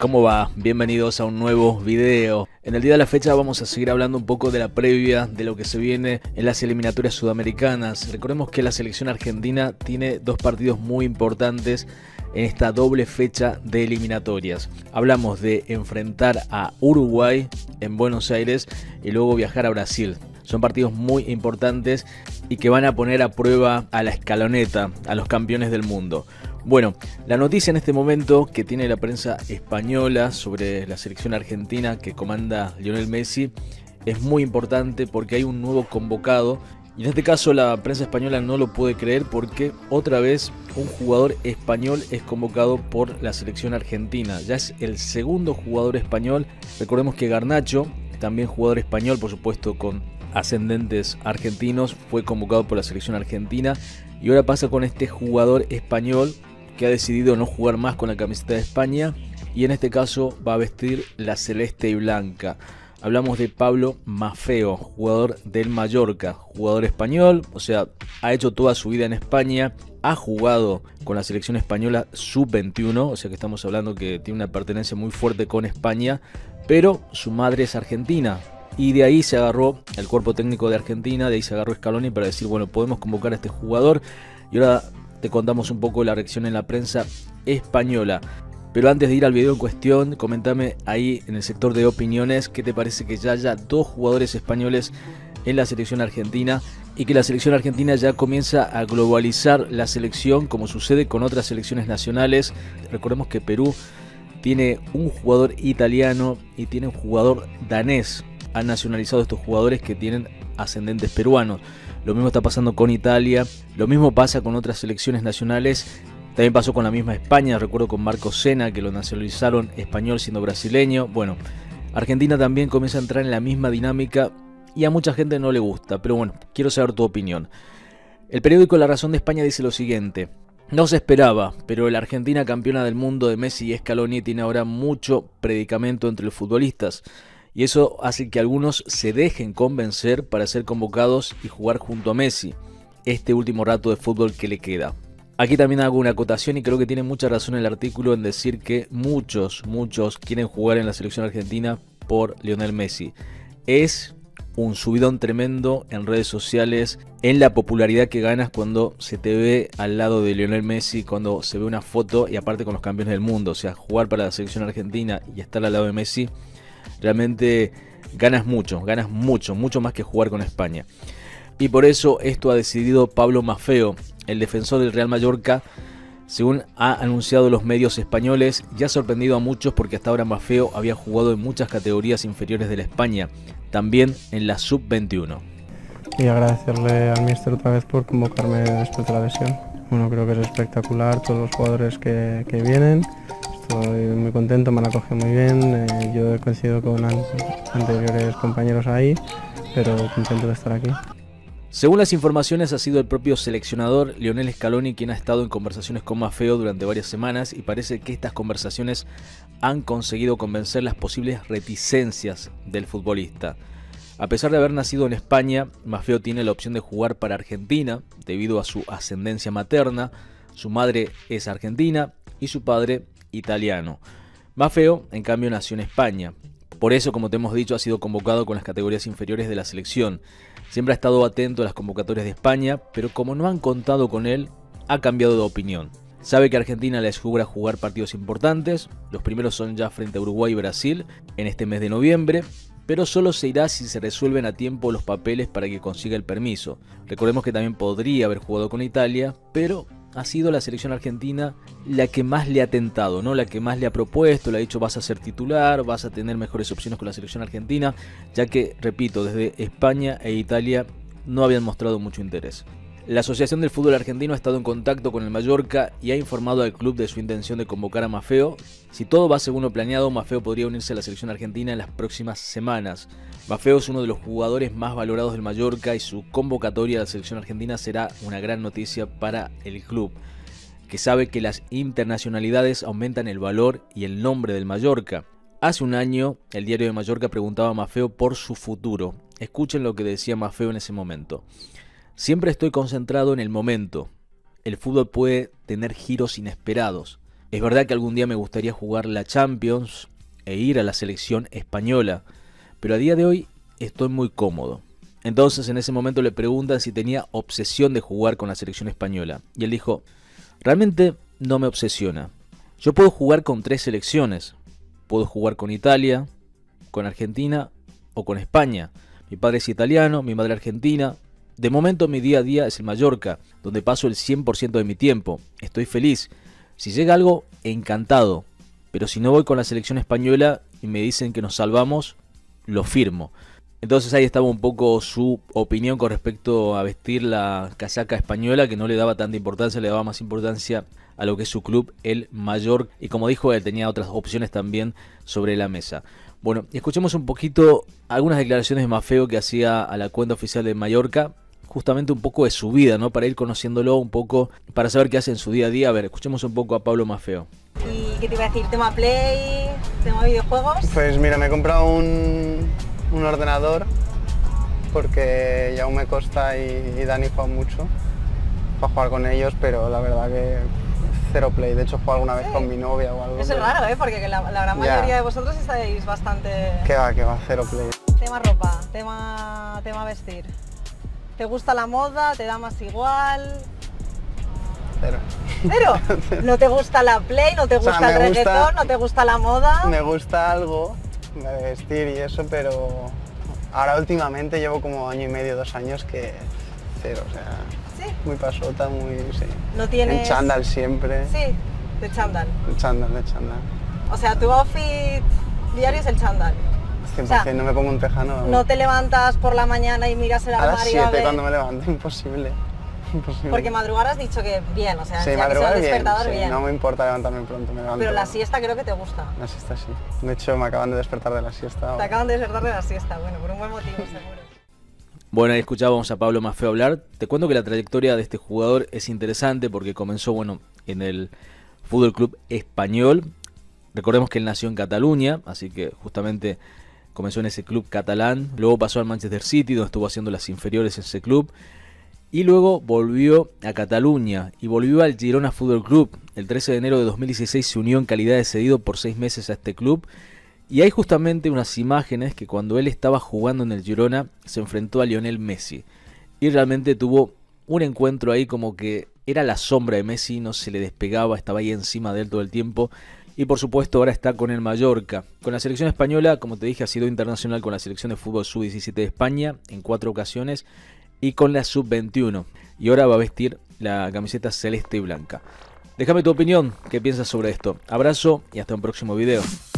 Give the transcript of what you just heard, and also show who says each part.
Speaker 1: ¿Cómo va? Bienvenidos a un nuevo video. En el día de la fecha vamos a seguir hablando un poco de la previa de lo que se viene en las eliminatorias sudamericanas. Recordemos que la selección argentina tiene dos partidos muy importantes en esta doble fecha de eliminatorias. Hablamos de enfrentar a Uruguay en Buenos Aires y luego viajar a Brasil. Son partidos muy importantes y que van a poner a prueba a la escaloneta, a los campeones del mundo. Bueno, la noticia en este momento que tiene la prensa española sobre la selección argentina que comanda Lionel Messi es muy importante porque hay un nuevo convocado. Y en este caso la prensa española no lo puede creer porque otra vez un jugador español es convocado por la selección argentina. Ya es el segundo jugador español. Recordemos que Garnacho, también jugador español, por supuesto con ascendentes argentinos, fue convocado por la selección argentina. Y ahora pasa con este jugador español que ha decidido no jugar más con la camiseta de España y en este caso va a vestir la celeste y blanca. Hablamos de Pablo Maffeo, jugador del Mallorca, jugador español, o sea, ha hecho toda su vida en España, ha jugado con la selección española sub-21, o sea que estamos hablando que tiene una pertenencia muy fuerte con España, pero su madre es argentina. Y de ahí se agarró el cuerpo técnico de Argentina, de ahí se agarró Scaloni para decir, bueno, podemos convocar a este jugador. Y ahora te contamos un poco la reacción en la prensa española. Pero antes de ir al video en cuestión, comentame ahí en el sector de opiniones qué te parece que ya haya dos jugadores españoles en la selección argentina y que la selección argentina ya comienza a globalizar la selección como sucede con otras selecciones nacionales. Recordemos que Perú tiene un jugador italiano y tiene un jugador danés. Han nacionalizado estos jugadores que tienen ascendentes peruanos. Lo mismo está pasando con Italia, lo mismo pasa con otras selecciones nacionales. También pasó con la misma España, recuerdo con Marcos Senna, que lo nacionalizaron español siendo brasileño. Bueno, Argentina también comienza a entrar en la misma dinámica y a mucha gente no le gusta. Pero bueno, quiero saber tu opinión. El periódico La Razón de España dice lo siguiente: no se esperaba, pero la Argentina campeona del mundo de Messi y Scaloni tiene ahora mucho predicamento entre los futbolistas. Y eso hace que algunos se dejen convencer para ser convocados y jugar junto a Messi este último rato de fútbol que le queda. Aquí también hago una acotación y creo que tiene mucha razón el artículo en decir que muchos quieren jugar en la selección argentina por Lionel Messi. Es un subidón tremendo en redes sociales, en la popularidad que ganas cuando se te ve al lado de Lionel Messi, cuando se ve una foto y aparte con los campeones del mundo. O sea, jugar para la selección argentina y estar al lado de Messi, realmente ganas mucho más que jugar con España. Y por eso esto ha decidido Pablo Maffeo, el defensor del Real Mallorca, según ha anunciado los medios españoles. Ya ha sorprendido a muchos porque hasta ahora Maffeo había jugado en muchas categorías inferiores de la España, también en la sub-21.
Speaker 2: Y agradecerle al míster otra vez por convocarme después de la lesión. Bueno, creo que es espectacular todos los jugadores que vienen. Estoy muy contento, me han acogido muy bien. Yo he coincidido con anteriores compañeros ahí, pero contento de estar aquí.
Speaker 1: Según las informaciones, ha sido el propio seleccionador Lionel Scaloni quien ha estado en conversaciones con Maffeo durante varias semanas y parece que estas conversaciones han conseguido convencer las posibles reticencias del futbolista. A pesar de haber nacido en España, Maffeo tiene la opción de jugar para Argentina debido a su ascendencia materna. Su madre es argentina y su padre italiano. Maffeo, en cambio, nació en España. Por eso, como te hemos dicho, ha sido convocado con las categorías inferiores de la selección. Siempre ha estado atento a las convocatorias de España, pero como no han contado con él, ha cambiado de opinión. Sabe que Argentina le asegura jugar partidos importantes. Los primeros son ya frente a Uruguay y Brasil en este mes de noviembre, pero solo se irá si se resuelven a tiempo los papeles para que consiga el permiso. Recordemos que también podría haber jugado con Italia, pero ha sido la selección argentina la que más le ha tentado, ¿no? La que más le ha propuesto, le ha dicho vas a ser titular, vas a tener mejores opciones con la selección argentina, ya que, repito, desde España e Italia no habían mostrado mucho interés. La Asociación del Fútbol Argentino ha estado en contacto con el Mallorca y ha informado al club de su intención de convocar a Maffeo. Si todo va según lo planeado, Maffeo podría unirse a la selección argentina en las próximas semanas. Maffeo es uno de los jugadores más valorados del Mallorca y su convocatoria a la selección argentina será una gran noticia para el club, que sabe que las internacionalidades aumentan el valor y el nombre del Mallorca. Hace un año, el diario de Mallorca preguntaba a Maffeo por su futuro. Escuchen lo que decía Maffeo en ese momento. Siempre estoy concentrado en el momento. El fútbol puede tener giros inesperados. Es verdad que algún día me gustaría jugar la Champions e ir a la selección española, pero a día de hoy estoy muy cómodo. Entonces en ese momento le preguntan si tenía obsesión de jugar con la selección española. Y él dijo, realmente no me obsesiona. Yo puedo jugar con 3 selecciones. Puedo jugar con Italia, con Argentina o con España. Mi padre es italiano, mi madre argentina. De momento mi día a día es el Mallorca, donde paso el 100% de mi tiempo. Estoy feliz. Si llega algo, encantado. Pero si no voy con la selección española y me dicen que nos salvamos, lo firmo. Entonces ahí estaba un poco su opinión con respecto a vestir la casaca española, que no le daba tanta importancia, le daba más importancia a lo que es su club, el Mallorca. Y como dijo él, tenía otras opciones también sobre la mesa. Bueno, escuchemos un poquito algunas declaraciones de Maffeo que hacía a la cuenta oficial de Mallorca, justamente un poco de su vida, ¿no? Para ir conociéndolo un poco, para saber qué hace en su día a día. A ver, escuchemos un poco a Pablo Maffeo.
Speaker 3: ¿Y qué te iba a decir? ¿Tema Play? ¿Tema videojuegos?
Speaker 2: Pues mira, me he comprado un ordenador porque Jaume Costa y Dani juegan mucho para jugar con ellos, pero la verdad que cero Play. De hecho, juego alguna vez con mi novia o algo.
Speaker 3: Eso es raro, ¿eh? Porque la gran mayoría de vosotros estáis bastante...
Speaker 2: Que va, cero Play.
Speaker 3: Tema ropa, tema vestir. ¿Te gusta la moda? ¿Te da más igual?
Speaker 2: Cero.
Speaker 3: ¿Cero? ¿No te gusta la Play? ¿No te gusta el reggaetón? ¿No te gusta la moda?
Speaker 2: Me gusta algo de vestir y eso, pero ahora últimamente llevo como año y medio, 2 años que cero, o sea,
Speaker 3: ¿sí?
Speaker 2: Muy pasota, muy, sí.
Speaker 3: ¿No tienes...?
Speaker 2: En chándal siempre.
Speaker 3: Sí, de chándal.
Speaker 2: De chándal.
Speaker 3: O sea, tu outfit diario es el chándal.
Speaker 2: 100%,
Speaker 3: o sea,
Speaker 2: no me pongo un tejano.
Speaker 3: No te levantas por la mañana y miras el armario
Speaker 2: a las 7 cuando me levanto, imposible.
Speaker 3: Porque madrugar has dicho que bien, o sea,
Speaker 2: sí,
Speaker 3: ya que sea el
Speaker 2: bien,
Speaker 3: despertador
Speaker 2: sí,
Speaker 3: bien.
Speaker 2: No me importa levantarme pronto, me levanto.
Speaker 3: Pero la siesta creo que te gusta.
Speaker 2: La siesta sí. De hecho, me acaban de despertar de la siesta.
Speaker 3: Te acaban de despertar de la siesta, bueno, por un buen motivo seguro.
Speaker 1: Bueno, ahí escuchábamos a Pablo Maffeo hablar. Te cuento que la trayectoria de este jugador es interesante porque comenzó, bueno, en el Fútbol Club Español. Recordemos que él nació en Cataluña, así que justamente comenzó en ese club catalán. Luego pasó al Manchester City, donde estuvo haciendo las inferiores en ese club. Y luego volvió a Cataluña y volvió al Girona Fútbol Club. El 13 de enero de 2016 se unió en calidad de cedido por 6 meses a este club. Y hay justamente unas imágenes que cuando él estaba jugando en el Girona se enfrentó a Lionel Messi. Y realmente tuvo un encuentro ahí como que era la sombra de Messi, no se le despegaba, estaba ahí encima de él todo el tiempo. Y por supuesto ahora está con el Mallorca. Con la selección española, como te dije, ha sido internacional con la selección de fútbol sub-17 de España en 4 ocasiones. Y con la sub-21. Y ahora va a vestir la camiseta celeste y blanca. Déjame tu opinión, qué piensas sobre esto. Abrazo y hasta un próximo video.